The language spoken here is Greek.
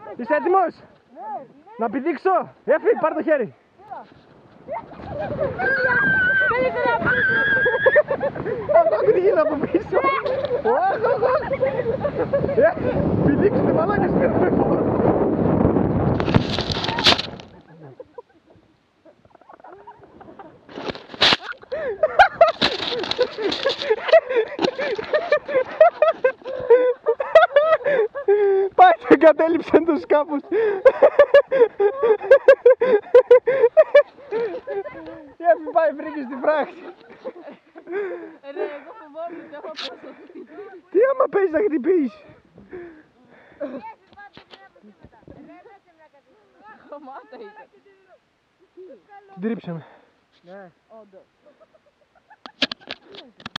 Είσαι έτοιμος? Να πηδήξω. Έφη, πάρ' το χέρι. Αυτό πηδήγει από πίσω. Πηδήξτε μαλάκες, πήραμε φόρο. Πάει και εγκατέλειψαν τους σκάφους. Η Εύη πάει βρήκε στη φράχτη. Ρε, εγώ φοβόμουν ότι έχω πέσω. Τι άμα παίζεις να χτυπήσεις? Χωμάτα ήταν. Την τρίψαμε. Όντως.